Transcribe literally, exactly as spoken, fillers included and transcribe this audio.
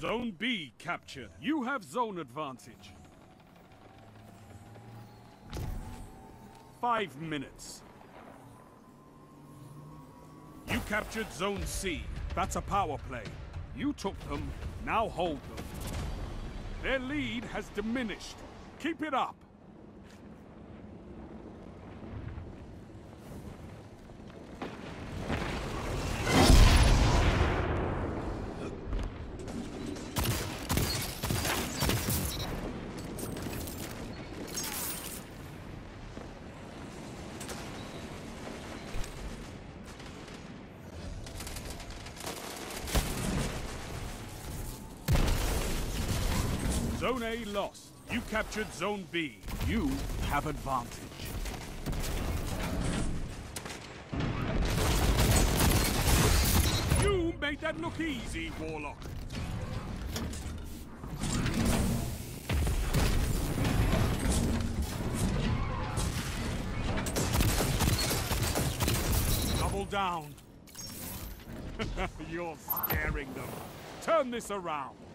Zone B captured. You have zone advantage. Five minutes. You captured Zone C. That's a power play. You took them, now hold them. Their lead has diminished. Keep it up. Zone A lost. You captured Zone B. You have advantage. You made that look easy, Warlock. Double down. You're scaring them. Turn this around.